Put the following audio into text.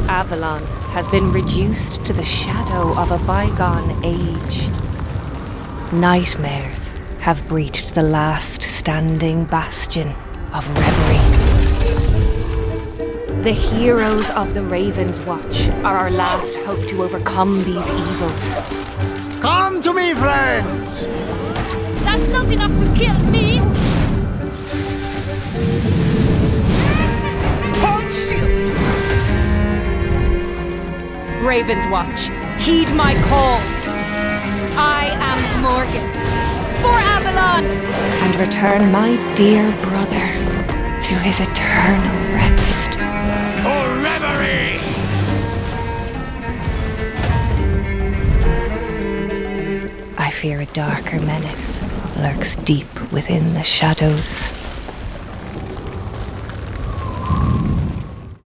Avalon has been reduced to the shadow of a bygone age. Nightmares have breached the last standing bastion of reverie. The heroes of the Ravenswatch are our last hope to overcome these evils. Come to me, friends! That's not enough to kill me! Ravenswatch, heed my call. I am Morgan, for Avalon! And return my dear brother to his eternal rest. For reverie! I fear a darker menace lurks deep within the shadows.